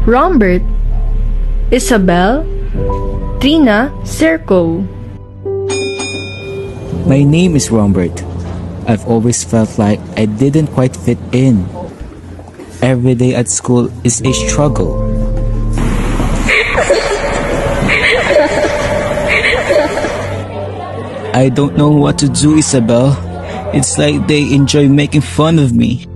Rhombert, Isabel, Trina, Serco. My name is Rhombert. I've always felt like I didn't quite fit in. Every day at school is a struggle. I don't know what to do, Isabel. It's like they enjoy making fun of me.